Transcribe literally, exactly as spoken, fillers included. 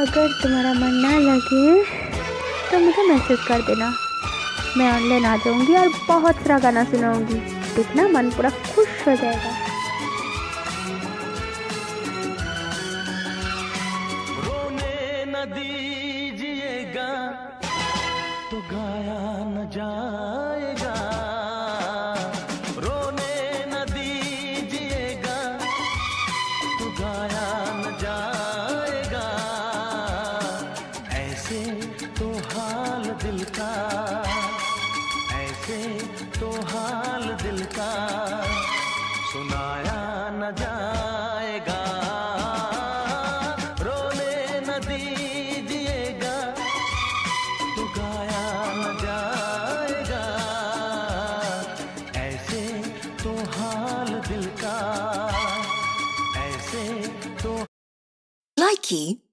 अगर तुम्हारा मन ना लगे तो मुझे मैसेज कर देना, मैं ऑनलाइन आ जाऊंगी और बहुत सारा गाना सुनाऊंगी। देखना मन पूरा खुश हो जाएगा। रोने न दीजिएगा तो गाया न जाएगा, रोने न दीजिएगा तो गाया न जाएगा। ऐसे तो हाल दिल का, ऐसे तो हाल दिल का सुनाया न जाएगा। रोने न दीजिएगा तो गाया न जाएगा। ऐसे तो हाल दिल का, ऐसे तो Likey